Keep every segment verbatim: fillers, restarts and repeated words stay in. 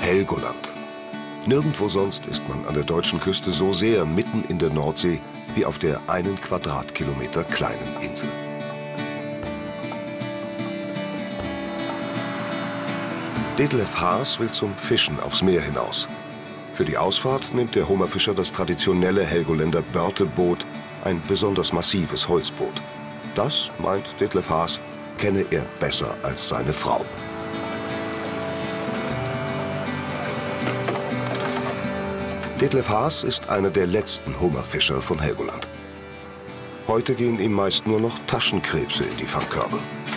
Helgoland. Nirgendwo sonst ist man an der deutschen Küste so sehr mitten in der Nordsee wie auf der einen Quadratkilometer kleinen Insel. Detlef Haas will zum Fischen aufs Meer hinaus. Für die Ausfahrt nimmt der Hummerfischer das traditionelle Helgoländer Börteboot, ein besonders massives Holzboot. Das, meint Detlef Haas, kenne er besser als seine Frau. Detlef Haas ist einer der letzten Hummerfischer von Helgoland. Heute gehen ihm meist nur noch Taschenkrebse in die Fangkörbe.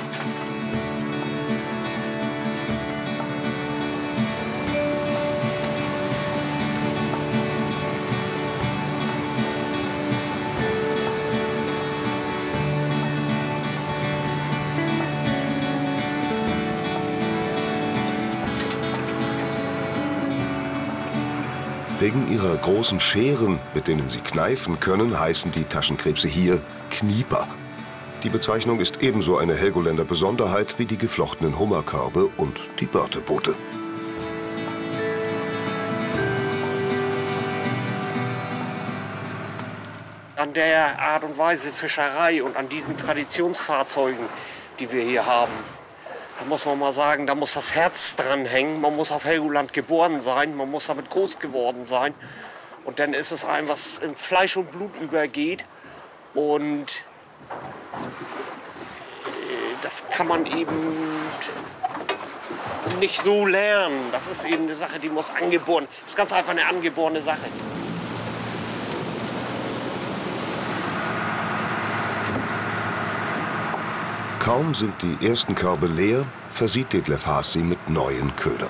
Wegen ihrer großen Scheren, mit denen sie kneifen können, heißen die Taschenkrebse hier Knieper. Die Bezeichnung ist ebenso eine Helgoländer Besonderheit wie die geflochtenen Hummerkörbe und die Börteboote. An der Art und Weise Fischerei und an diesen Traditionsfahrzeugen, die wir hier haben, da muss man mal sagen, da muss das Herz dran hängen. Man muss auf Helgoland geboren sein, man muss damit groß geworden sein. Und dann ist es ein, was in Fleisch und Blut übergeht. Und das kann man eben nicht so lernen. Das ist eben eine Sache, die muss angeboren. Das ist ganz einfach eine angeborene Sache. Kaum sind die ersten Körbe leer, versieht Detlef Haas sie mit neuen Ködern.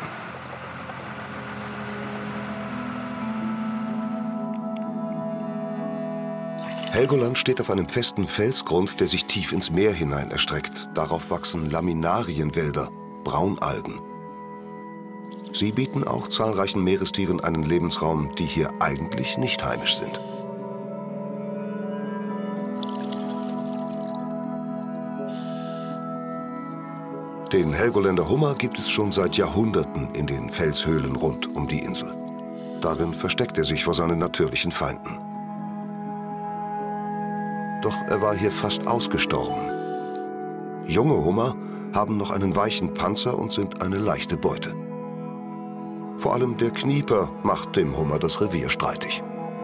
Helgoland steht auf einem festen Felsgrund, der sich tief ins Meer hinein erstreckt. Darauf wachsen Laminarienwälder, Braunalgen. Sie bieten auch zahlreichen Meerestieren einen Lebensraum, die hier eigentlich nicht heimisch sind. Den Helgoländer Hummer gibt es schon seit Jahrhunderten in den Felshöhlen rund um die Insel. Darin versteckt er sich vor seinen natürlichen Feinden. Doch er war hier fast ausgestorben. Junge Hummer haben noch einen weichen Panzer und sind eine leichte Beute. Vor allem der Knieper macht dem Hummer das Revier streitig.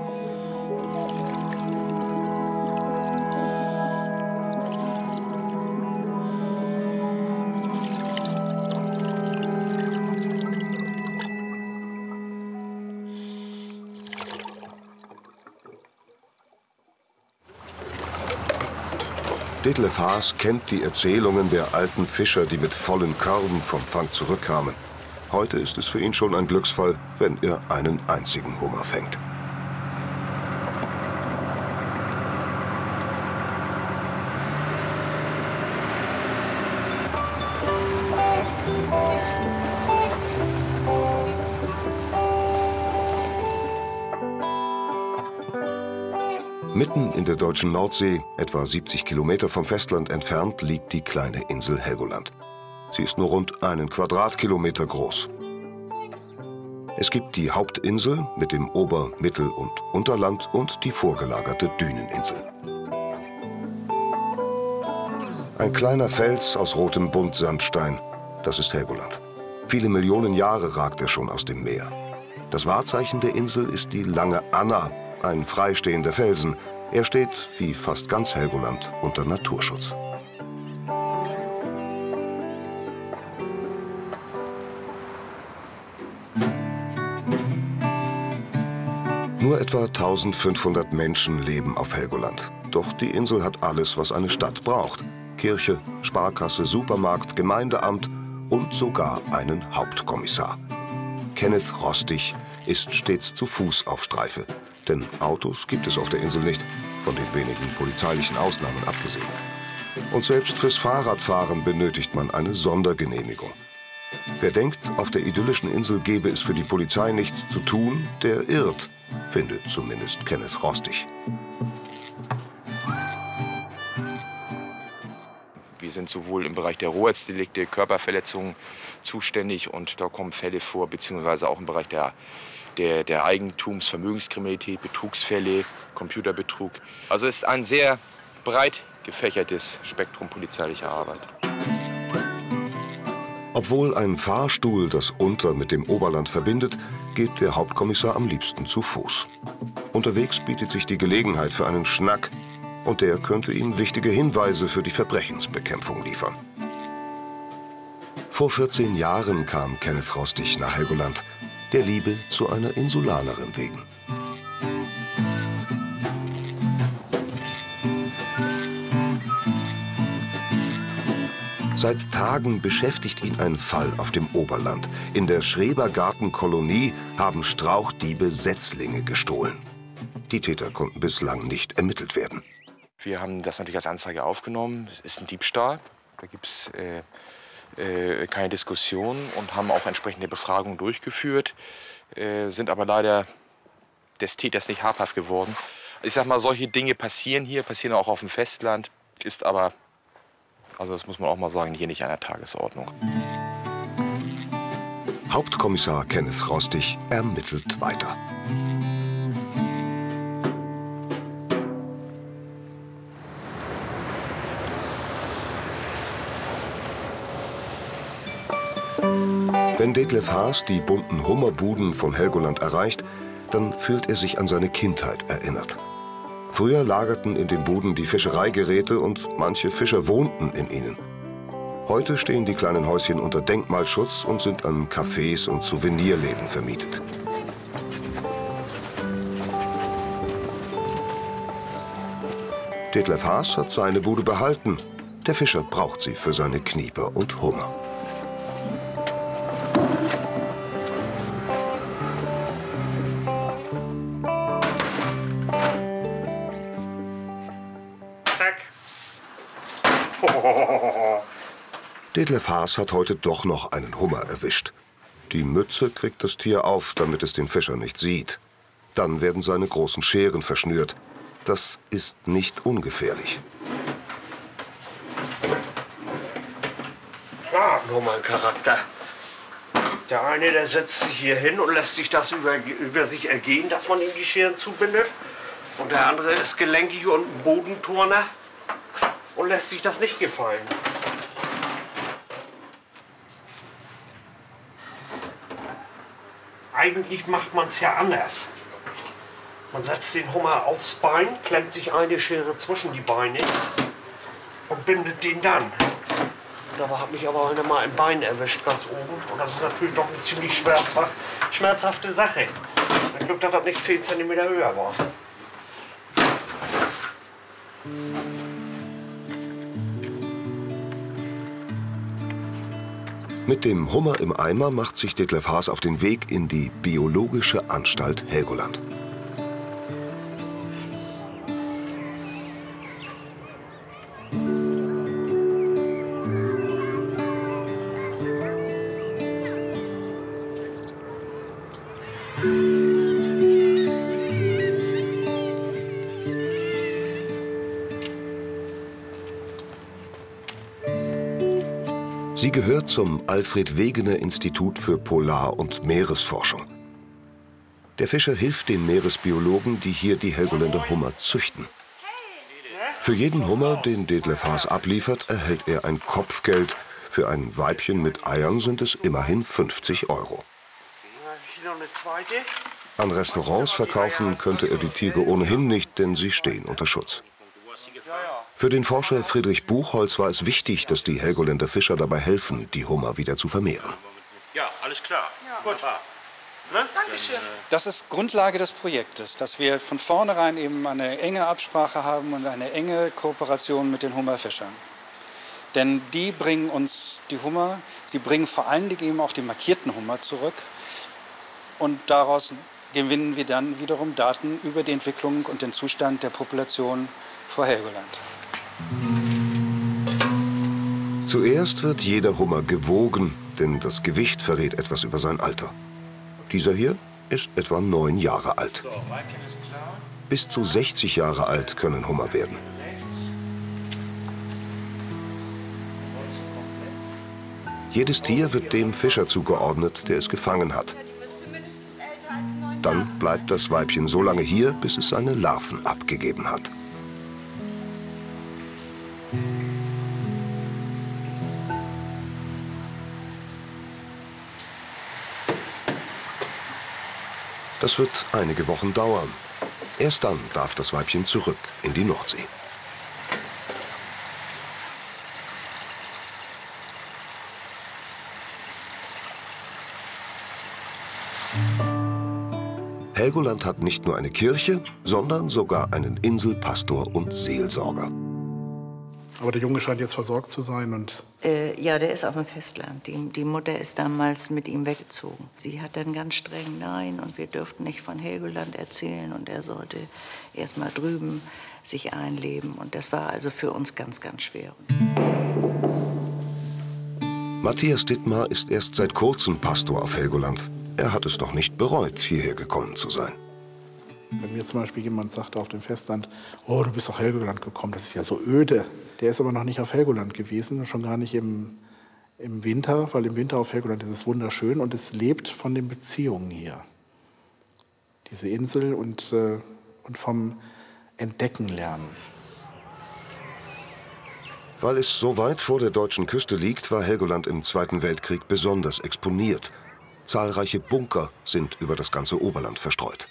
Detlef Haas kennt die Erzählungen der alten Fischer, die mit vollen Körben vom Fang zurückkamen. Heute ist es für ihn schon ein Glücksfall, wenn er einen einzigen Hummer fängt. Mitten in der deutschen Nordsee, etwa siebzig Kilometer vom Festland entfernt, liegt die kleine Insel Helgoland. Sie ist nur rund einen Quadratkilometer groß. Es gibt die Hauptinsel mit dem Ober-, Mittel- und Unterland und die vorgelagerte Düneninsel. Ein kleiner Fels aus rotem Buntsandstein, das ist Helgoland. Viele Millionen Jahre ragt er schon aus dem Meer. Das Wahrzeichen der Insel ist die Lange Anna, ein freistehender Felsen. Er steht, wie fast ganz Helgoland, unter Naturschutz. Nur etwa eintausendfünfhundert Menschen leben auf Helgoland. Doch die Insel hat alles, was eine Stadt braucht. Kirche, Sparkasse, Supermarkt, Gemeindeamt und sogar einen Hauptkommissar. Kenneth Rostig ist stets zu Fuß auf Streife. Denn Autos gibt es auf der Insel nicht, von den wenigen polizeilichen Ausnahmen abgesehen. Und selbst fürs Fahrradfahren benötigt man eine Sondergenehmigung. Wer denkt, auf der idyllischen Insel gäbe es für die Polizei nichts zu tun, der irrt, findet zumindest Kenneth Rostig. Wir die sind sowohl im Bereich der Roheitsdelikte, Körperverletzungen zuständig und da kommen Fälle vor, beziehungsweise auch im Bereich der, der, der Eigentums-, Vermögenskriminalität, Betrugsfälle, Computerbetrug. Also es ist ein sehr breit gefächertes Spektrum polizeilicher Arbeit. Obwohl ein Fahrstuhl das Unter mit dem Oberland verbindet, geht der Hauptkommissar am liebsten zu Fuß. Unterwegs bietet sich die Gelegenheit für einen Schnack und der könnte ihm wichtige Hinweise für die Verbrechensbekämpfung liefern. Vor vierzehn Jahren kam Kenneth Rostig nach Helgoland, der Liebe zu einer Insulanerin wegen. Seit Tagen beschäftigt ihn ein Fall auf dem Oberland. In der Schrebergartenkolonie haben Strauchdiebe Setzlinge gestohlen. Die Täter konnten bislang nicht ermittelt werden. Wir haben das natürlich als Anzeige aufgenommen. Es ist ein Diebstahl. Da gibt es äh, äh, keine Diskussion und haben auch entsprechende Befragungen durchgeführt, äh, sind aber leider des Täters nicht habhaft geworden. Ich sag mal, solche Dinge passieren hier, passieren auch auf dem Festland, ist aber, also das muss man auch mal sagen, hier nicht an der Tagesordnung. Hauptkommissar Kenneth Rostig ermittelt weiter. Wenn Detlef Haas die bunten Hummerbuden von Helgoland erreicht, dann fühlt er sich an seine Kindheit erinnert. Früher lagerten in den Buden die Fischereigeräte und manche Fischer wohnten in ihnen. Heute stehen die kleinen Häuschen unter Denkmalschutz und sind an Cafés und Souvenirläden vermietet. Detlef Haas hat seine Bude behalten. Der Fischer braucht sie für seine Knieper und Hummer. Detlef Haas hat heute doch noch einen Hummer erwischt. Die Mütze kriegt das Tier auf, damit es den Fischer nicht sieht. Dann werden seine großen Scheren verschnürt. Das ist nicht ungefährlich. Klar, nur mal ein Charakter. Der eine, der setzt sich hier hin und lässt sich das über, über sich ergehen, dass man ihm die Scheren zubindet. Und der andere ist gelenkig und ein Bodenturner und lässt sich das nicht gefallen. Eigentlich macht man es ja anders. Man setzt den Hummer aufs Bein, klemmt sich eine Schere zwischen die Beine und bindet den dann. Dabei hat mich aber einer mal ein Bein erwischt, ganz oben. Und das ist natürlich doch eine ziemlich schmerzhaft, schmerzhafte Sache. Ein Glück, dass das nicht zehn Zentimeter höher war. Mit dem Hummer im Eimer macht sich Detlef Haas auf den Weg in die Biologische Anstalt Helgoland. Sie gehört zum Alfred-Wegener-Institut für Polar- und Meeresforschung. Der Fischer hilft den Meeresbiologen, die hier die Helgoländer Hummer züchten. Für jeden Hummer, den Detlef Haas abliefert, erhält er ein Kopfgeld. Für ein Weibchen mit Eiern sind es immerhin fünfzig Euro. An Restaurants verkaufen könnte er die Tiere ohnehin nicht, denn sie stehen unter Schutz. Für den Forscher Friedrich Buchholz war es wichtig, dass die Helgoländer Fischer dabei helfen, die Hummer wieder zu vermehren. Ja, alles klar. Ja. Gut. Ne? Dankeschön. Das ist Grundlage des Projektes, dass wir von vornherein eben eine enge Absprache haben und eine enge Kooperation mit den Hummerfischern. Denn die bringen uns die Hummer, sie bringen vor allen Dingen eben auch die markierten Hummer zurück. Und daraus gewinnen wir dann wiederum Daten über die Entwicklung und den Zustand der Population vor Helgoland. Zuerst wird jeder Hummer gewogen, denn das Gewicht verrät etwas über sein Alter. Dieser hier ist etwa neun Jahre alt. Bis zu sechzig Jahre alt können Hummer werden. Jedes Tier wird dem Fischer zugeordnet, der es gefangen hat. Dann bleibt das Weibchen so lange hier, bis es seine Larven abgegeben hat. Das wird einige Wochen dauern. Erst dann darf das Weibchen zurück in die Nordsee. Helgoland hat nicht nur eine Kirche, sondern sogar einen Inselpastor und Seelsorger. Aber der Junge scheint jetzt versorgt zu sein und... Äh, ja, der ist auf dem Festland. Die, die Mutter ist damals mit ihm weggezogen. Sie hat dann ganz streng Nein und wir dürften nicht von Helgoland erzählen und er sollte erst mal drüben sich einleben. Und das war also für uns ganz, ganz schwer. Matthias Dittmar ist erst seit kurzem Pastor auf Helgoland. Er hat es noch nicht bereut, hierher gekommen zu sein. Wenn mir zum Beispiel jemand sagt auf dem Festland, oh, du bist auf Helgoland gekommen, das ist ja so öde. Der ist aber noch nicht auf Helgoland gewesen, schon gar nicht im, im Winter, weil im Winter auf Helgoland ist es wunderschön und es lebt von den Beziehungen hier. Diese Insel und, äh, und vom Entdecken lernen. Weil es so weit vor der deutschen Küste liegt, war Helgoland im Zweiten Weltkrieg besonders exponiert. Zahlreiche Bunker sind über das ganze Oberland verstreut.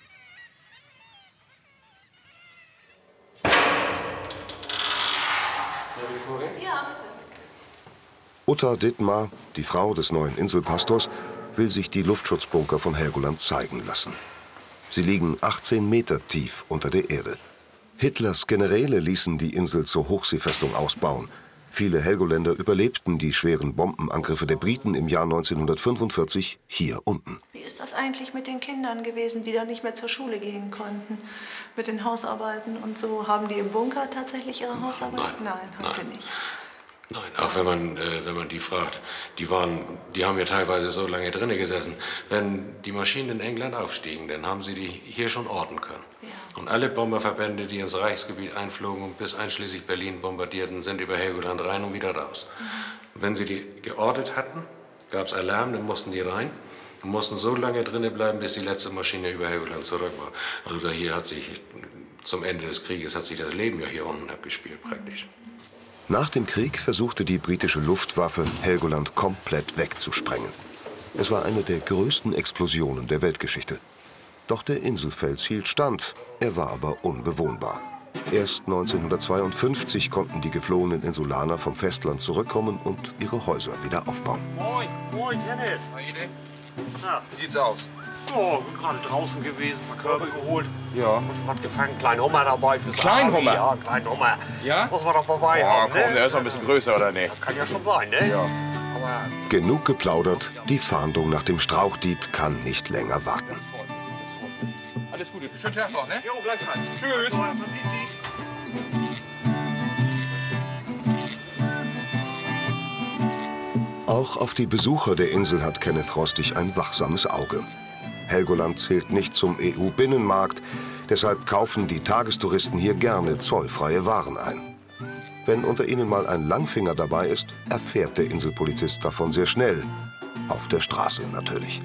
Uta Dittmar, die Frau des neuen Inselpastors, will sich die Luftschutzbunker von Helgoland zeigen lassen. Sie liegen achtzehn Meter tief unter der Erde. Hitlers Generäle ließen die Insel zur Hochseefestung ausbauen. Viele Helgoländer überlebten die schweren Bombenangriffe der Briten im Jahr neunzehnhundertfünfundvierzig hier unten. Wie ist das eigentlich mit den Kindern gewesen, die dann nicht mehr zur Schule gehen konnten? Mit den Hausarbeiten und so? Haben die im Bunker tatsächlich ihre Hausarbeiten? Nein, Nein haben Nein. sie nicht. Nein, auch wenn man, äh, wenn man die fragt, die, waren, die haben ja teilweise so lange drinnen gesessen. Wenn die Maschinen in England aufstiegen, dann haben sie die hier schon orten können. Ja. Und alle Bomberverbände, die ins Reichsgebiet einflogen und bis einschließlich Berlin bombardierten, sind über Helgoland rein und wieder raus. Mhm. Wenn sie die geortet hatten, gab es Alarm, dann mussten die rein und mussten so lange drinnen bleiben, bis die letzte Maschine über Helgoland zurück war. Also da hier hat sich, zum Ende des Krieges, hat sich das Leben ja hier unten abgespielt praktisch. Nach dem Krieg versuchte die britische Luftwaffe, Helgoland komplett wegzusprengen. Es war eine der größten Explosionen der Weltgeschichte. Doch der Inselfels hielt stand, er war aber unbewohnbar. Erst neunzehnhundertzweiundfünfzig konnten die geflohenen Insulaner vom Festland zurückkommen und ihre Häuser wieder aufbauen. Moin, moin, Dennis. Ja. Wie sieht's aus? Oh, bin gerade draußen gewesen, ein paar Körbe geholt. Ja. Muss was gefangen, kleinen Hummer dabei fürs Kleinhummer? Ja, einen kleinen Hummer. Ja? Muss man doch dabei Oh, haben, komm, ne? der ist noch ein bisschen größer, oder nicht? Das kann ja schon sein, ne? Ja. Aber Genug geplaudert, die Fahndung nach dem Strauchdieb kann nicht länger warten. Alles Gute, schönen Tag noch, ne? jo, gleichfalls. Tschüss. So, man sieht sich. Auch auf die Besucher der Insel hat Kenneth Rostig ein wachsames Auge. Helgoland zählt nicht zum E U-Binnenmarkt, deshalb kaufen die Tagestouristen hier gerne zollfreie Waren ein. Wenn unter ihnen mal ein Langfinger dabei ist, erfährt der Inselpolizist davon sehr schnell. Auf der Straße natürlich.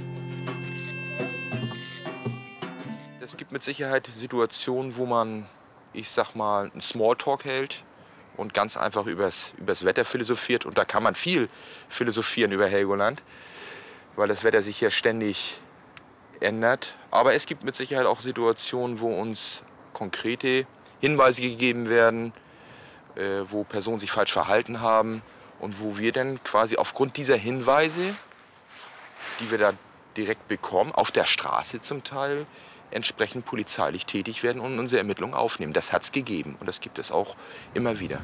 Es gibt mit Sicherheit Situationen, wo man, ich sag mal, einen Smalltalk hält und ganz einfach übers, übers Wetter philosophiert. Und da kann man viel philosophieren über Helgoland, weil das Wetter sich ja ständig ändert. Aber es gibt mit Sicherheit auch Situationen, wo uns konkrete Hinweise gegeben werden, äh, wo Personen sich falsch verhalten haben und wo wir dann quasi aufgrund dieser Hinweise, die wir da direkt bekommen, auf der Straße zum Teil, entsprechend polizeilich tätig werden und unsere Ermittlungen aufnehmen. Das hat es gegeben und das gibt es auch immer wieder.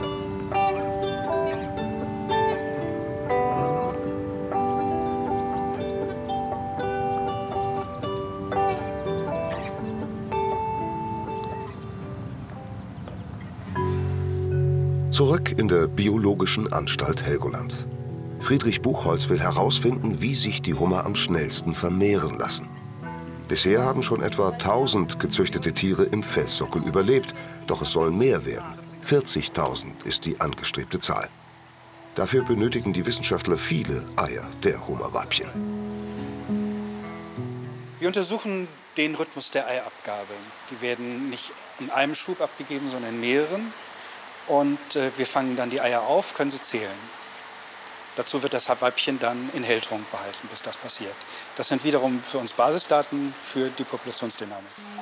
Zurück in der Biologischen Anstalt Helgoland. Friedrich Buchholz will herausfinden, wie sich die Hummer am schnellsten vermehren lassen. Bisher haben schon etwa tausend gezüchtete Tiere im Felssockel überlebt, doch es sollen mehr werden. vierzigtausend ist die angestrebte Zahl. Dafür benötigen die Wissenschaftler viele Eier der Hummerweibchen. Wir untersuchen den Rhythmus der Eiabgabe. Die werden nicht in einem Schub abgegeben, sondern in mehreren. Und äh, wir fangen dann die Eier auf, können sie zählen. Dazu wird das Weibchen dann in Helltrunk behalten, bis das passiert. Das sind wiederum für uns Basisdaten für die Populationsdynamik.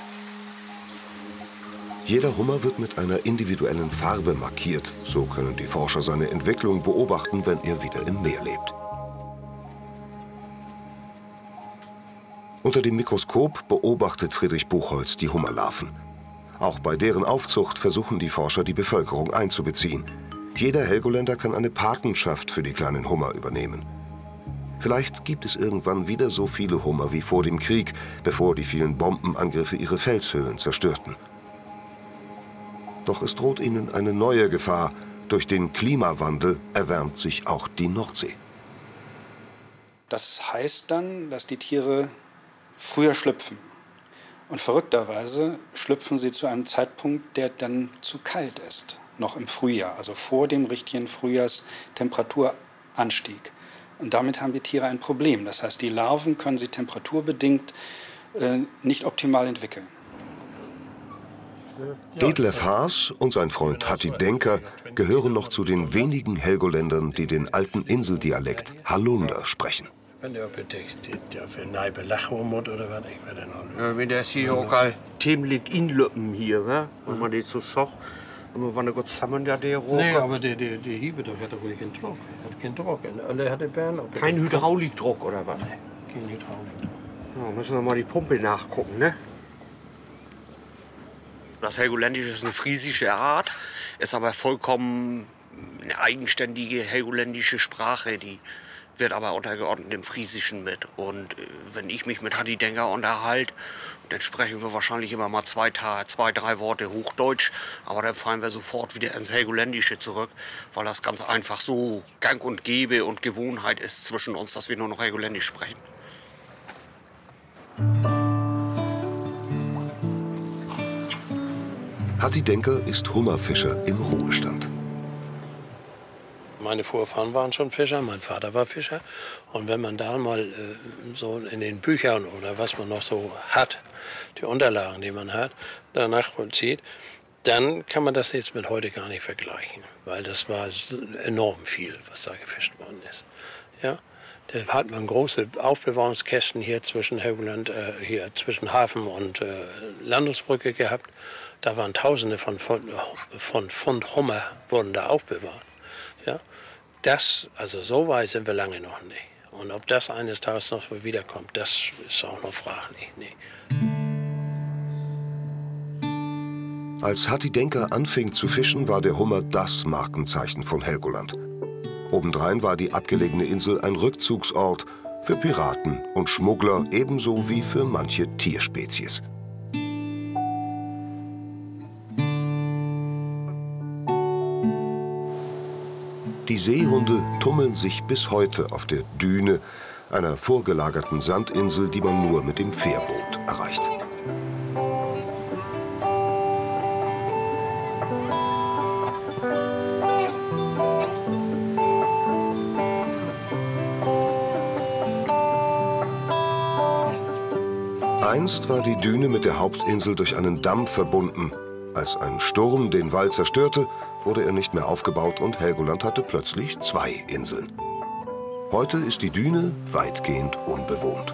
Jeder Hummer wird mit einer individuellen Farbe markiert. So können die Forscher seine Entwicklung beobachten, wenn er wieder im Meer lebt. Unter dem Mikroskop beobachtet Friedrich Buchholz die Hummerlarven. Auch bei deren Aufzucht versuchen die Forscher, die Bevölkerung einzubeziehen. Jeder Helgoländer kann eine Patenschaft für die kleinen Hummer übernehmen. Vielleicht gibt es irgendwann wieder so viele Hummer wie vor dem Krieg, bevor die vielen Bombenangriffe ihre Felshöhlen zerstörten. Doch es droht ihnen eine neue Gefahr. Durch den Klimawandel erwärmt sich auch die Nordsee. Das heißt dann, dass die Tiere früher schlüpfen. Und verrückterweise schlüpfen sie zu einem Zeitpunkt, der dann zu kalt ist. Noch im Frühjahr, also vor dem richtigen Frühjahrstemperaturanstieg. Und damit haben die Tiere ein Problem. Das heißt, die Larven können sie temperaturbedingt äh, nicht optimal entwickeln. Detlef Haas und sein Freund Hattie Denker gehören noch zu den wenigen Helgoländern, die den alten Inseldialekt Hallunder sprechen. Wenn der für eine Belachung oder was ich weiß noch. Ja, wenn das hier auch all ziemlich inlöppen hier, wa? Wenn man das so sagt. Aber wenn er gut zusammen der der Rohr. Nee, aber die, die, die Hiebe, da hat er wohl keinen Druck. Hat keinen Druck. Alle hatte Bern. Kein Hydraulikdruck oder was? Nee, kein Hydraulikdruck. Ja, müssen wir mal die Pumpe nachgucken, ne? Das Helgoländische ist eine friesische Art, ist aber vollkommen eine eigenständige helgoländische Sprache. Die wird aber untergeordnet im Friesischen mit. Und äh, wenn ich mich mit Hattie Denker unterhalte, dann sprechen wir wahrscheinlich immer mal zwei, zwei, drei Worte Hochdeutsch. Aber dann fallen wir sofort wieder ins Helgoländische zurück, weil das ganz einfach so gang und gäbe und Gewohnheit ist zwischen uns, dass wir nur noch Helgoländisch sprechen. Hattie Denker ist Hummerfischer im Ruhestand. Meine Vorfahren waren schon Fischer, mein Vater war Fischer. Und wenn man da mal äh, so in den Büchern oder was man noch so hat, die Unterlagen, die man hat, danach vollzieht, dann kann man das jetzt mit heute gar nicht vergleichen. Weil das war enorm viel, was da gefischt worden ist. Ja? Da hat man große Aufbewahrungskästen hier zwischen Helgoland, äh, hier zwischen Hafen und äh, Landungsbrücke gehabt. Da waren Tausende von Pfund von, von Hummer wurden da aufbewahrt. Ja? Das, also so weit sind wir lange noch nicht. Und ob das eines Tages noch wiederkommt, das ist auch noch fraglich. Nee. Als Hattie Denker anfing zu fischen, war der Hummer das Markenzeichen von Helgoland. Obendrein war die abgelegene Insel ein Rückzugsort für Piraten und Schmuggler, ebenso wie für manche Tierspezies. Die Seehunde tummeln sich bis heute auf der Düne, einer vorgelagerten Sandinsel, die man nur mit dem Fährboot erreicht. Einst war die Düne mit der Hauptinsel durch einen Damm verbunden. Als ein Sturm den Wall zerstörte, wurde er nicht mehr aufgebaut und Helgoland hatte plötzlich zwei Inseln. Heute ist die Düne weitgehend unbewohnt.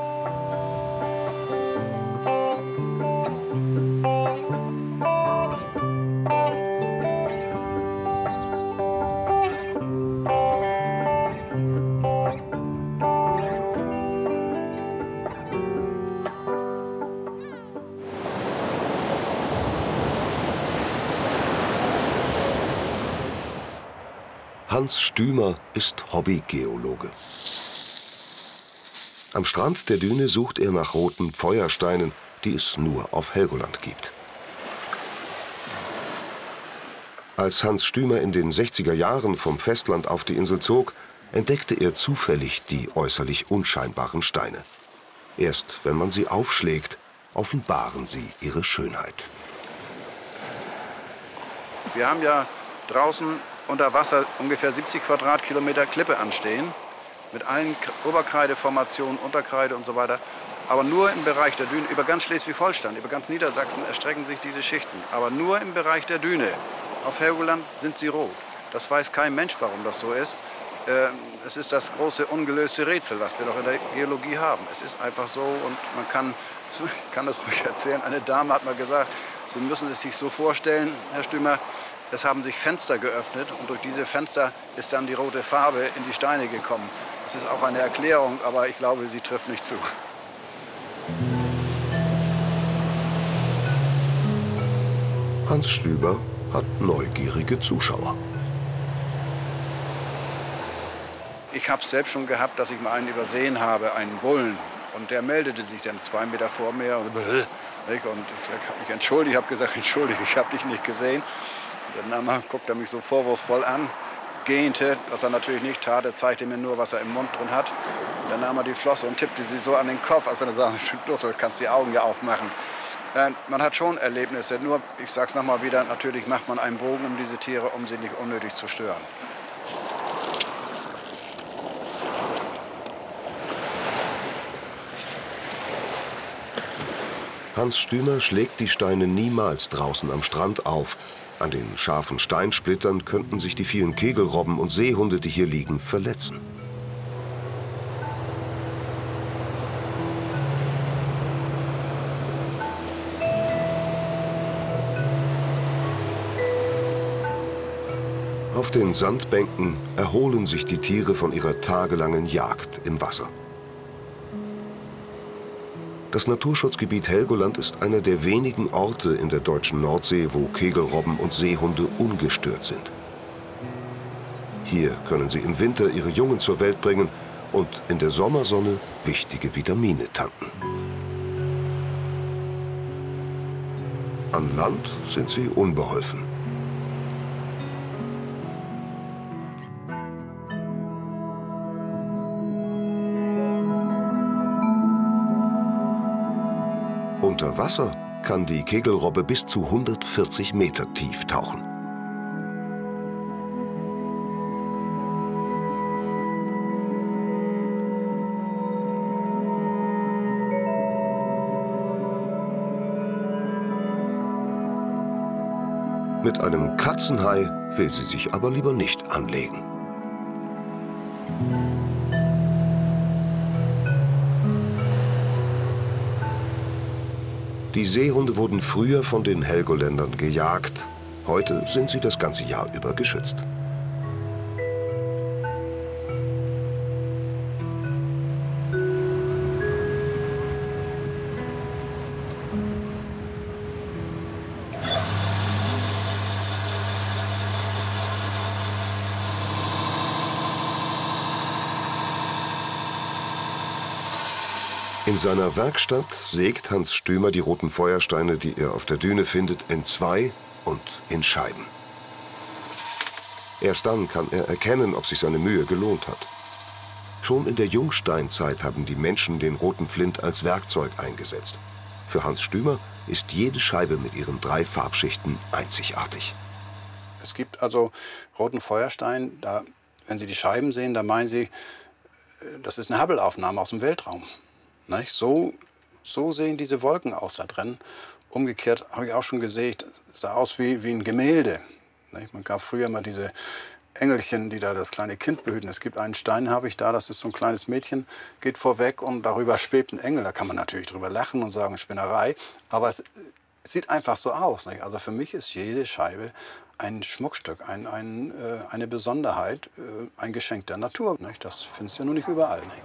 Hans Stümer ist Hobbygeologe. Am Strand der Düne sucht er nach roten Feuersteinen, die es nur auf Helgoland gibt. Als Hans Stümer in den sechziger Jahren vom Festland auf die Insel zog, entdeckte er zufällig die äußerlich unscheinbaren Steine. Erst wenn man sie aufschlägt, offenbaren sie ihre Schönheit. Wir haben ja draußen unter Wasser ungefähr siebzig Quadratkilometer Klippe anstehen, mit allen Oberkreideformationen, Unterkreide und so weiter. Aber nur im Bereich der Düne, über ganz Schleswig-Holstein, über ganz Niedersachsen erstrecken sich diese Schichten. Aber nur im Bereich der Düne. Auf Helgoland sind sie rot. Das weiß kein Mensch, warum das so ist. Es ist das große ungelöste Rätsel, was wir noch in der Geologie haben. Es ist einfach so und man kann, ich kann das ruhig erzählen, eine Dame hat mal gesagt, Sie müssen es sich so vorstellen, Herr Stümer, es haben sich Fenster geöffnet und durch diese Fenster ist dann die rote Farbe in die Steine gekommen. Das ist auch eine Erklärung, aber ich glaube, sie trifft nicht zu. Hans Stümer hat neugierige Zuschauer. Ich habe es selbst schon gehabt, dass ich mal einen übersehen habe, einen Bullen. Und der meldete sich dann zwei Meter vor mir. Und, und ich habe mich entschuldigt, ich habe gesagt, entschuldige, ich habe dich nicht gesehen. Und dann nahm, guckte er mich so vorwurfsvoll an, gähnte, was er natürlich nicht tat. Er zeigte mir nur, was er im Mund drin hat. Und dann nahm er die Flosse und tippte sie so an den Kopf, als wenn er sagte, du kannst die Augen ja aufmachen. Äh, man hat schon Erlebnisse, nur, ich sage es nochmal wieder, natürlich macht man einen Bogen um diese Tiere, um sie nicht unnötig zu stören. Hans Stümer schlägt die Steine niemals draußen am Strand auf. An den scharfen Steinsplittern könnten sich die vielen Kegelrobben und Seehunde, die hier liegen, verletzen. Auf den Sandbänken erholen sich die Tiere von ihrer tagelangen Jagd im Wasser. Das Naturschutzgebiet Helgoland ist einer der wenigen Orte in der deutschen Nordsee, wo Kegelrobben und Seehunde ungestört sind. Hier können sie im Winter ihre Jungen zur Welt bringen und in der Sommersonne wichtige Vitamine tanken. An Land sind sie unbeholfen. Unter Wasser kann die Kegelrobbe bis zu hundertvierzig Meter tief tauchen. Mit einem Katzenhai will sie sich aber lieber nicht anlegen. Die Seehunde wurden früher von den Helgoländern gejagt. Heute sind sie das ganze Jahr über geschützt. In seiner Werkstatt sägt Hans Stümer die roten Feuersteine, die er auf der Düne findet, in zwei und in Scheiben. Erst dann kann er erkennen, ob sich seine Mühe gelohnt hat. Schon in der Jungsteinzeit haben die Menschen den roten Flint als Werkzeug eingesetzt. Für Hans Stümer ist jede Scheibe mit ihren drei Farbschichten einzigartig. Es gibt also roten Feuerstein, da, wenn Sie die Scheiben sehen, da meinen Sie, das ist eine Hubble-Aufnahme aus dem Weltraum. Nicht? So, so sehen diese Wolken aus da drin. Umgekehrt habe ich auch schon gesehen, es sah aus wie, wie ein Gemälde. Nicht? Man gab früher mal diese Engelchen, die da das kleine Kind behüten. Es gibt einen Stein, habe ich da, das ist so ein kleines Mädchen, geht vorweg und darüber schwebt ein Engel. Da kann man natürlich drüber lachen und sagen, Spinnerei. Aber es, es sieht einfach so aus. Nicht? Also für mich ist jede Scheibe ein Schmuckstück, ein, ein, äh, eine Besonderheit, äh, ein Geschenk der Natur. Nicht? Das findest du ja nur nicht überall. Nicht?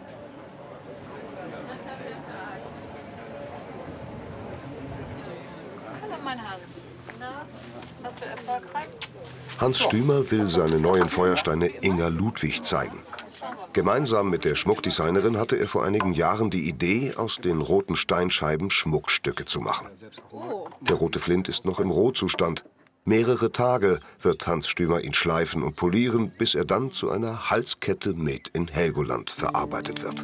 Hans Stümer will seine neuen Feuersteine Inga Ludwig zeigen. Gemeinsam mit der Schmuckdesignerin hatte er vor einigen Jahren die Idee, aus den roten Steinscheiben Schmuckstücke zu machen. Der rote Flint ist noch im Rohzustand. Mehrere Tage wird Hans Stümer ihn schleifen und polieren, bis er dann zu einer Halskette made in Helgoland verarbeitet wird.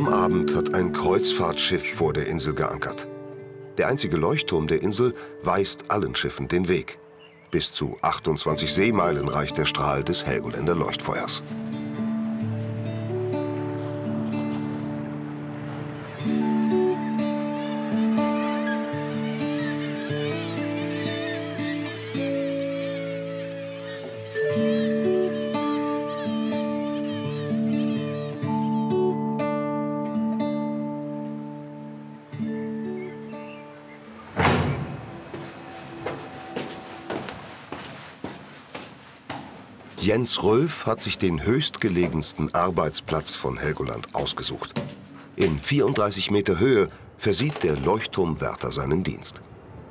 am Abend hat ein Kreuzfahrtschiff vor der Insel geankert. Der einzige Leuchtturm der Insel weist allen Schiffen den Weg. Bis zu achtundzwanzig Seemeilen reicht der Strahl des Helgoländer Leuchtfeuers. Jens Röf hat sich den höchstgelegensten Arbeitsplatz von Helgoland ausgesucht. In vierunddreißig Meter Höhe versieht der Leuchtturmwärter seinen Dienst.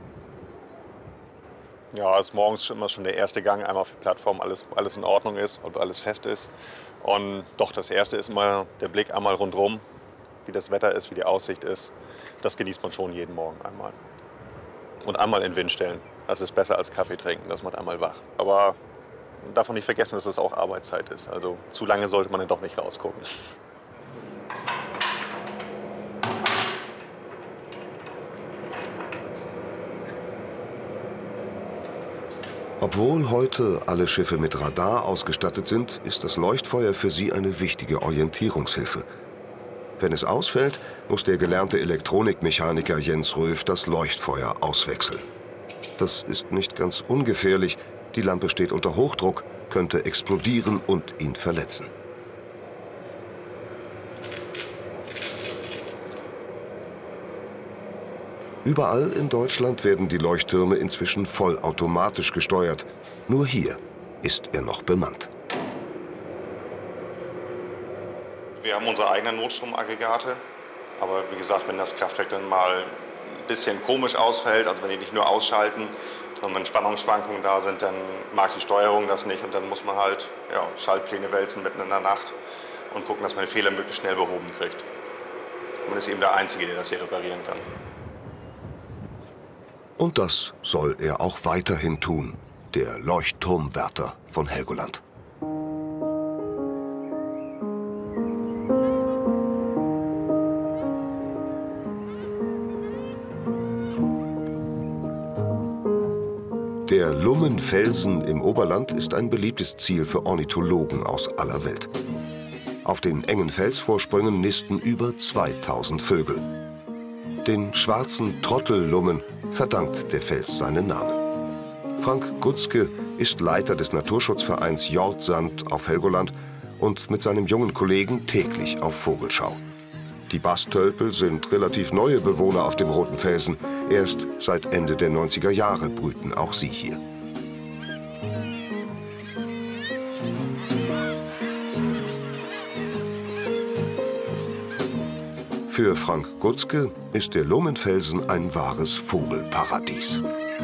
Ja, es ist morgens immer schon der erste Gang, einmal auf die Plattform, alles, alles in Ordnung ist, ob alles fest ist. Und doch, das Erste ist immer der Blick einmal rundherum, wie das Wetter ist, wie die Aussicht ist. Das genießt man schon jeden Morgen einmal. Und einmal in den Wind stellen. Das ist besser als Kaffee trinken, das macht einmal wach. Aber man darf auch nicht vergessen, dass das auch Arbeitszeit ist. Also zu lange sollte man dann doch nicht rausgucken. Obwohl heute alle Schiffe mit Radar ausgestattet sind, ist das Leuchtfeuer für sie eine wichtige Orientierungshilfe. Wenn es ausfällt, muss der gelernte Elektronikmechaniker Jens Röf das Leuchtfeuer auswechseln. Das ist nicht ganz ungefährlich. Die Lampe steht unter Hochdruck, könnte explodieren und ihn verletzen. Überall in Deutschland werden die Leuchttürme inzwischen vollautomatisch gesteuert. Nur hier ist er noch bemannt. Wir haben unsere eigenen Notstromaggregate. Aber wie gesagt, wenn das Kraftwerk dann mal ein bisschen komisch ausfällt, also wenn die nicht nur ausschalten, und wenn Spannungsschwankungen da sind, dann mag die Steuerung das nicht und dann muss man halt ja, Schaltpläne wälzen mitten in der Nacht und gucken, dass man den Fehler möglichst schnell behoben kriegt. Und man ist eben der Einzige, der das hier reparieren kann. Und das soll er auch weiterhin tun, der Leuchtturmwärter von Helgoland. Der Lummenfelsen im Oberland ist ein beliebtes Ziel für Ornithologen aus aller Welt. Auf den engen Felsvorsprüngen nisten über zweitausend Vögel. Den schwarzen Trottellummen verdankt der Fels seinen Namen. Frank Gutzke ist Leiter des Naturschutzvereins Jordsand auf Helgoland und mit seinem jungen Kollegen täglich auf Vogelschau. Die Bastölpel sind relativ neue Bewohner auf dem Roten Felsen. Erst seit Ende der neunziger Jahre brüten auch sie hier. Für Frank Gutzke ist der Lummenfelsen ein wahres Vogelparadies.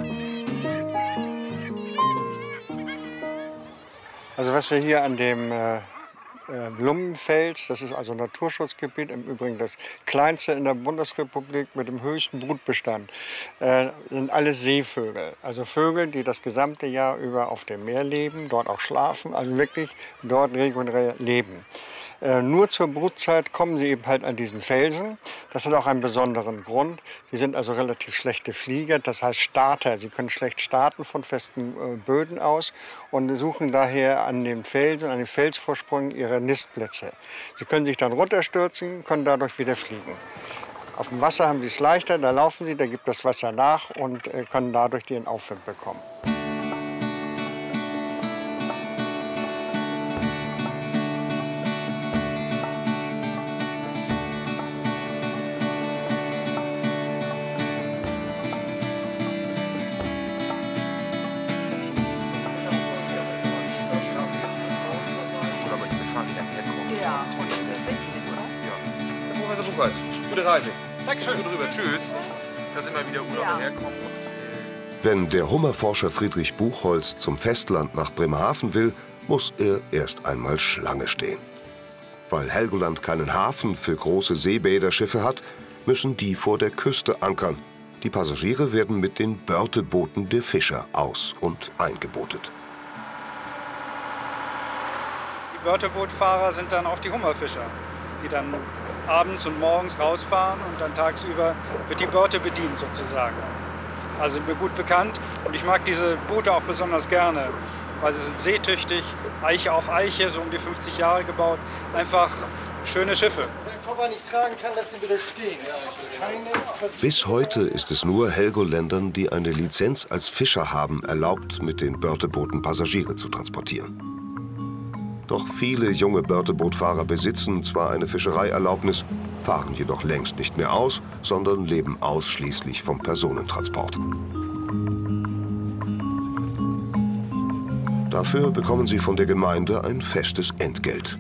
Also was wir hier an dem äh Lummenfels, das ist also ein Naturschutzgebiet, im Übrigen das kleinste in der Bundesrepublik mit dem höchsten Brutbestand, äh, sind alles Seevögel. Also Vögel, die das gesamte Jahr über auf dem Meer leben, dort auch schlafen, also wirklich dort regulär leben. Äh, nur zur Brutzeit kommen sie eben halt an diesen Felsen. Das hat auch einen besonderen Grund. Sie sind also relativ schlechte Flieger, das heißt Starter. Sie können schlecht starten von festen äh, Böden aus und suchen daher an den Felsen, an den Felsvorsprüngen ihre Nistplätze. Sie können sich dann runterstürzen, können dadurch wieder fliegen. Auf dem Wasser haben sie es leichter, da laufen sie, da gibt das Wasser nach und äh, können dadurch den Aufwind bekommen. Gute Reise. Dankeschön drüber. Tschüss. Dass immer wieder Urlauber herkommen. Wenn der Hummerforscher Friedrich Buchholz zum Festland nach Bremerhaven will, muss er erst einmal Schlange stehen. Weil Helgoland keinen Hafen für große Seebäderschiffe hat, müssen die vor der Küste ankern. Die Passagiere werden mit den Börtebooten der Fischer aus- und eingebotet. Die Börtebootfahrer sind dann auch die Hummerfischer, die dann abends und morgens rausfahren und dann tagsüber wird die Börte bedient sozusagen. Also sind mir gut bekannt und ich mag diese Boote auch besonders gerne, weil sie sind seetüchtig, Eiche auf Eiche, so um die fünfzig Jahre gebaut. Einfach schöne Schiffe. Koffer nicht tragen kann, lassen Sie bitte stehen. Keine... Bis heute ist es nur Helgoländern, die eine Lizenz als Fischer haben, erlaubt, mit den Börtebooten Passagiere zu transportieren. Doch viele junge Börtebootfahrer besitzen zwar eine Fischereierlaubnis, fahren jedoch längst nicht mehr aus, sondern leben ausschließlich vom Personentransport. Dafür bekommen sie von der Gemeinde ein festes Entgelt.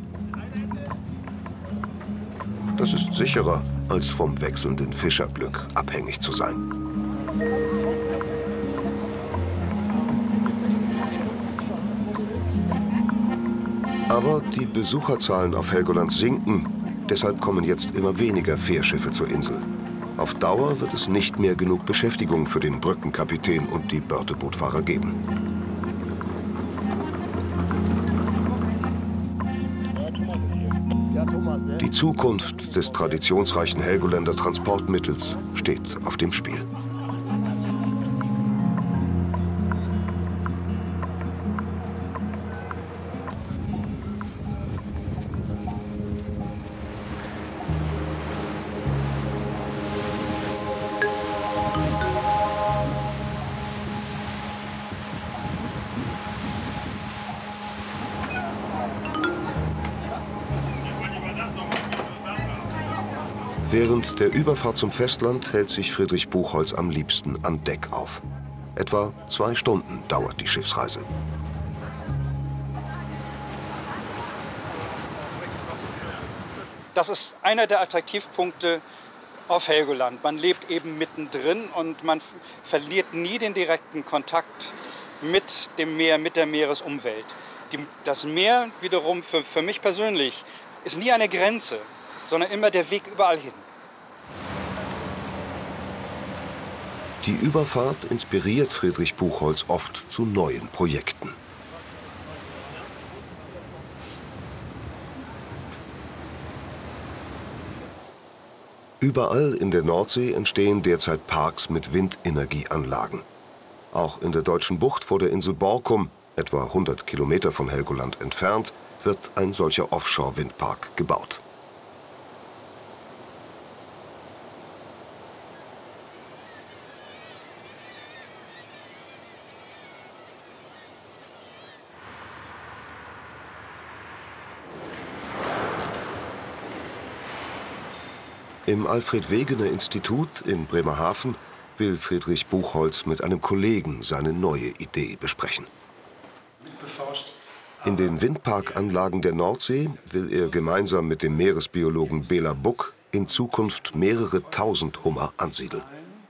Das ist sicherer, als vom wechselnden Fischerglück abhängig zu sein. Aber die Besucherzahlen auf Helgoland sinken, deshalb kommen jetzt immer weniger Fährschiffe zur Insel. Auf Dauer wird es nicht mehr genug Beschäftigung für den Brückenkapitän und die Börtebootfahrer geben. Die Zukunft des traditionsreichen Helgoländer Transportmittels steht auf dem Spiel. Während der Überfahrt zum Festland hält sich Friedrich Buchholz am liebsten an Deck auf. Etwa zwei Stunden dauert die Schiffsreise. Das ist einer der Attraktivpunkte auf Helgoland. Man lebt eben mittendrin und man verliert nie den direkten Kontakt mit dem Meer, mit der Meeresumwelt. Die, das Meer wiederum für, für mich persönlich ist nie eine Grenze, sondern immer der Weg überall hin. Die Überfahrt inspiriert Friedrich Buchholz oft zu neuen Projekten. Überall in der Nordsee entstehen derzeit Parks mit Windenergieanlagen. Auch in der deutschen Bucht vor der Insel Borkum, etwa hundert Kilometer von Helgoland entfernt, wird ein solcher Offshore-Windpark gebaut. Im Alfred-Wegener-Institut in Bremerhaven will Friedrich Buchholz mit einem Kollegen seine neue Idee besprechen. In den Windparkanlagen der Nordsee will er gemeinsam mit dem Meeresbiologen Bela Buck in Zukunft mehrere tausend Hummer ansiedeln.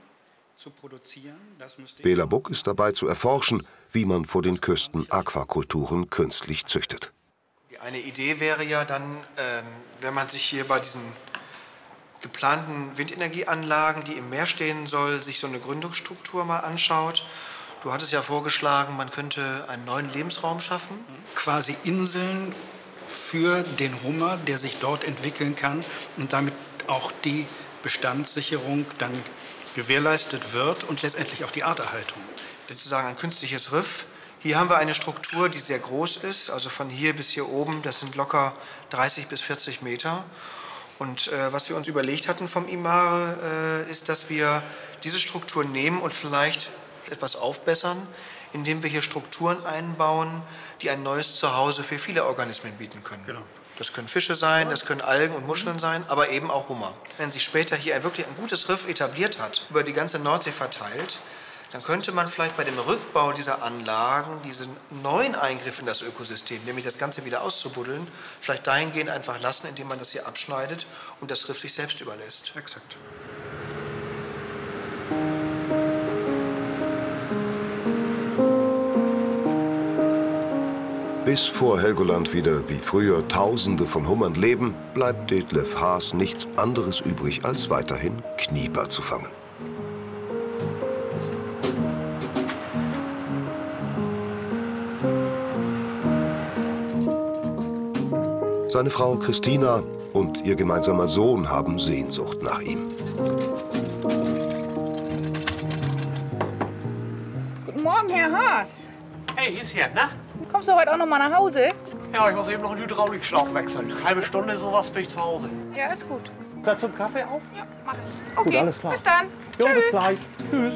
Bela Buck ist dabei zu erforschen, wie man vor den Küsten Aquakulturen künstlich züchtet. Eine Idee wäre ja dann, ähm, wenn man sich hier bei diesen geplanten Windenergieanlagen, die im Meer stehen soll, sich so eine Gründungsstruktur mal anschaut. Du hattest ja vorgeschlagen, man könnte einen neuen Lebensraum schaffen. Quasi Inseln für den Hummer, der sich dort entwickeln kann und damit auch die Bestandssicherung dann gewährleistet wird und letztendlich auch die Arterhaltung. Sozusagen ein künstliches Riff. Hier haben wir eine Struktur, die sehr groß ist, also von hier bis hier oben, das sind locker dreißig bis vierzig Meter. Und äh, was wir uns überlegt hatten vom Imare, äh, ist, dass wir diese Struktur nehmen und vielleicht etwas aufbessern, indem wir hier Strukturen einbauen, die ein neues Zuhause für viele Organismen bieten können. Genau. Das können Fische sein, das können Algen und Muscheln sein, aber eben auch Hummer. Wenn sich später hier ein, wirklich ein gutes Riff etabliert hat, über die ganze Nordsee verteilt, dann könnte man vielleicht bei dem Rückbau dieser Anlagen diesen neuen Eingriff in das Ökosystem, nämlich das Ganze wieder auszubuddeln, vielleicht dahingehend einfach lassen, indem man das hier abschneidet und das Riff sich selbst überlässt. Exakt. Bis vor Helgoland wieder wie früher Tausende von Hummern leben, bleibt Detlef Haas nichts anderes übrig, als weiterhin Knieper zu fangen. Seine Frau Christina und ihr gemeinsamer Sohn haben Sehnsucht nach ihm. Guten Morgen, Herr Haas. Hey, hier ist Jan, ne? Kommst du heute auch noch mal nach Hause? Ja, ich muss eben noch einen Hydraulikschlauch wechseln. Eine halbe Stunde, sowas, bin ich zu Hause. Ja, ist gut. Setzt du einen Kaffee auf? Ja, mach ich. Okay, Gut, alles klar. bis dann. Jo, Tschüss. bis gleich. Tschüss.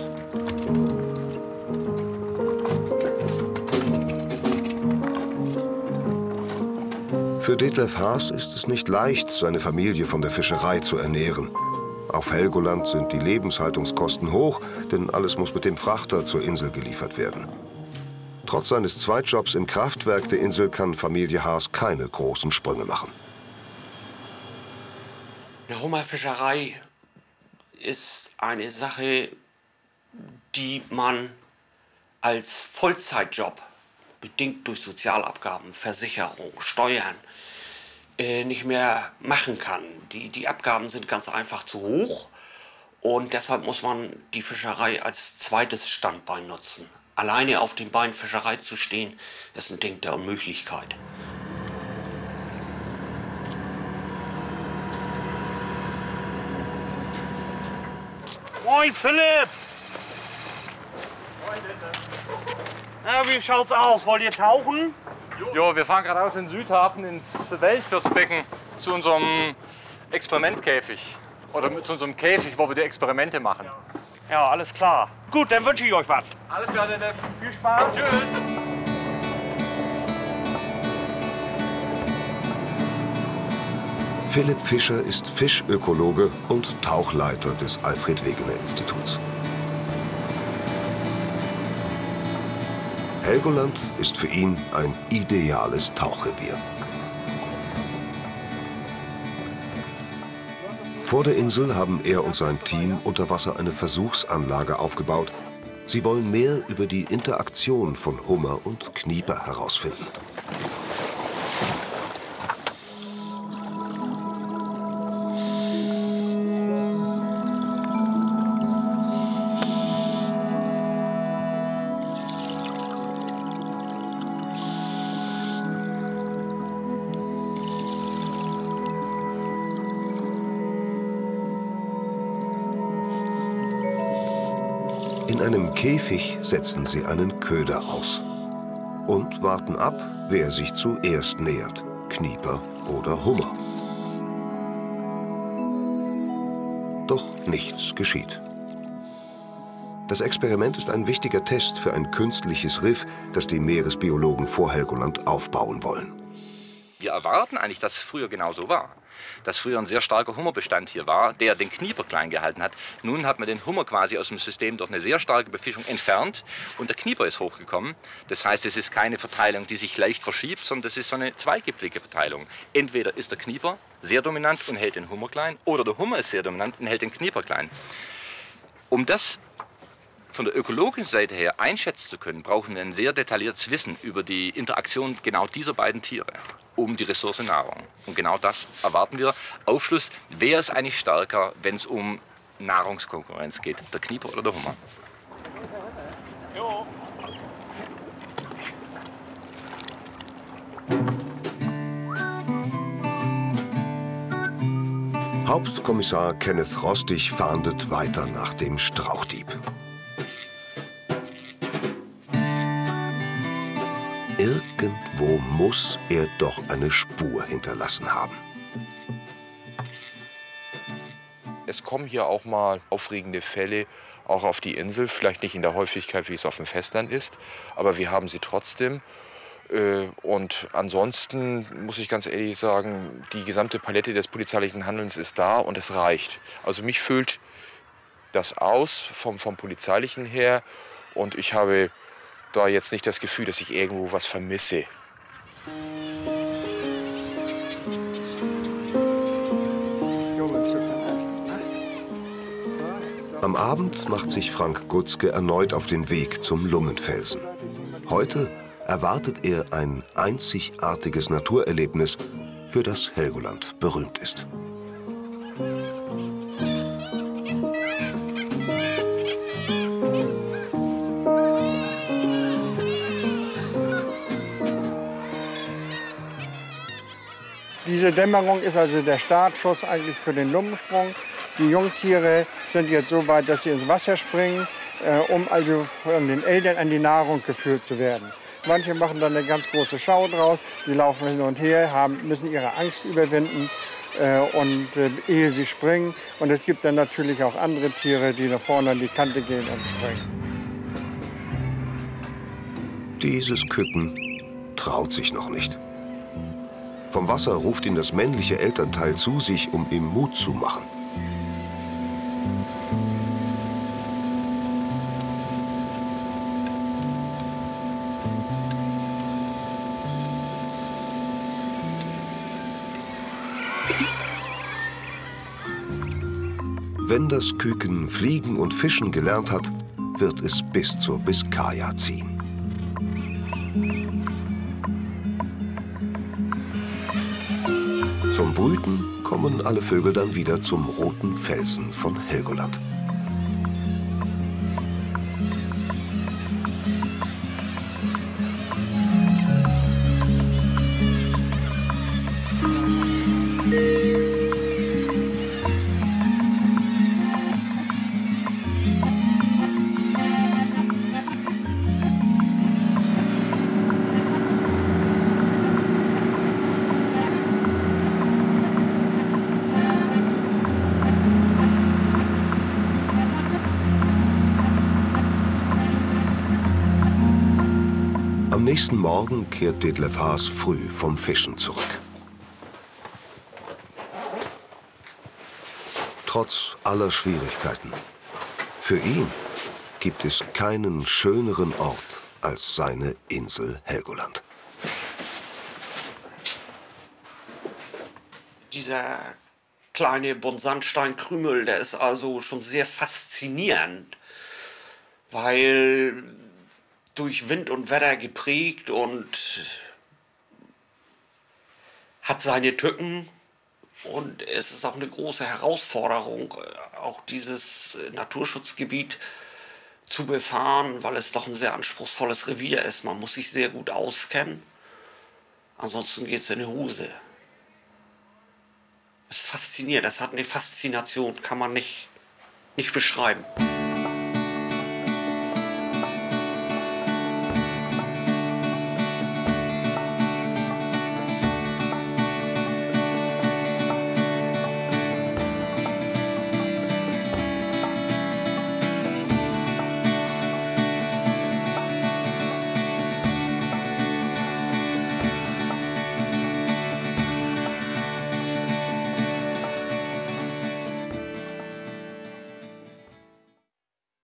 Für Detlef Haas ist es nicht leicht, seine Familie von der Fischerei zu ernähren. Auf Helgoland sind die Lebenshaltungskosten hoch, denn alles muss mit dem Frachter zur Insel geliefert werden. Trotz seines Zweitjobs im Kraftwerk der Insel kann Familie Haas keine großen Sprünge machen. Eine Hummerfischerei ist eine Sache, die man als Vollzeitjob, bedingt durch Sozialabgaben, Versicherung, Steuern, äh, nicht mehr machen kann. Die, die Abgaben sind ganz einfach zu hoch und deshalb muss man die Fischerei als zweites Standbein nutzen. Alleine auf dem Bein Fischerei zu stehen, ist ein Ding der Unmöglichkeit. Moin, Philipp! Moin, Na, wie schaut's aus? Wollt ihr tauchen? Jo, wir fahren gerade aus in den Südhafen ins Wellsturzbecken zu unserem Experimentkäfig. Oder zu unserem Käfig, wo wir die Experimente machen. Ja, alles klar. Gut, dann wünsche ich euch was. Alles klar, Detlef. Viel Spaß. Tschüss. Philipp Fischer ist Fischökologe und Tauchleiter des Alfred-Wegener-Instituts. Helgoland ist für ihn ein ideales Tauchrevier. Vor der Insel haben er und sein Team unter Wasser eine Versuchsanlage aufgebaut. Sie wollen mehr über die Interaktion von Hummer und Knieper herausfinden. In einem Käfig setzen sie einen Köder aus und warten ab, wer sich zuerst nähert, Knieper oder Hummer. Doch nichts geschieht. Das Experiment ist ein wichtiger Test für ein künstliches Riff, das die Meeresbiologen vor Helgoland aufbauen wollen. Wir erwarten eigentlich, dass es früher genau so war. Dass früher ein sehr starker Hummerbestand hier war, der den Knieper klein gehalten hat. Nun hat man den Hummer quasi aus dem System durch eine sehr starke Befischung entfernt und der Knieper ist hochgekommen. Das heißt, es ist keine Verteilung, die sich leicht verschiebt, sondern das ist so eine zweigipfelige Verteilung. Entweder ist der Knieper sehr dominant und hält den Hummer klein, oder der Hummer ist sehr dominant und hält den Knieper klein. Um das von der ökologischen Seite her einschätzen zu können, brauchen wir ein sehr detailliertes Wissen über die Interaktion genau dieser beiden Tiere um die Ressource Nahrung. Und genau das erwarten wir. Aufschluss, wer ist eigentlich stärker, wenn es um Nahrungskonkurrenz geht, der Knieper oder der Hummer? Jo. Hauptkommissar Kenneth Rostig fahndet weiter nach dem Strauchdieb. Irgendwo muss er doch eine Spur hinterlassen haben. Es kommen hier auch mal aufregende Fälle auch auf die Insel, vielleicht nicht in der Häufigkeit, wie es auf dem Festland ist, aber wir haben sie trotzdem. Und ansonsten muss ich ganz ehrlich sagen, die gesamte Palette des polizeilichen Handelns ist da und es reicht. Also mich füllt das aus vom, vom Polizeilichen her und ich habe da jetzt nicht das Gefühl, dass ich irgendwo was vermisse. Am Abend macht sich Frank Gutzke erneut auf den Weg zum Lummenfelsen. Heute erwartet er ein einzigartiges Naturerlebnis, für das Helgoland berühmt ist. Die Diese Dämmerung ist also der Startschuss eigentlich für den Lumpensprung. Die Jungtiere sind jetzt so weit, dass sie ins Wasser springen, äh, um also von den Eltern an die Nahrung geführt zu werden. Manche machen dann eine ganz große Schau draus, die laufen hin und her, haben, müssen ihre Angst überwinden äh, und äh, ehe sie springen. Und es gibt dann natürlich auch andere Tiere, die nach vorne an die Kante gehen und springen. Dieses Küken traut sich noch nicht. Vom Wasser ruft ihn das männliche Elternteil zu sich, um ihm Mut zu machen. Wenn das Küken fliegen und fischen gelernt hat, wird es bis zur Biskaya ziehen. Zum Brüten kommen alle Vögel dann wieder zum roten Felsen von Helgoland. Am nächsten Morgen kehrt Detlef Haas früh vom Fischen zurück. Trotz aller Schwierigkeiten. Für ihn gibt es keinen schöneren Ort als seine Insel Helgoland. Dieser kleine Buntsandsteinkrümel, der ist also schon sehr faszinierend, weil durch Wind und Wetter geprägt und hat seine Tücken. Und es ist auch eine große Herausforderung, auch dieses Naturschutzgebiet zu befahren, weil es doch ein sehr anspruchsvolles Revier ist. Man muss sich sehr gut auskennen, ansonsten geht es in die Hose. Es ist faszinierend, das hat eine Faszination, kann man nicht, nicht beschreiben.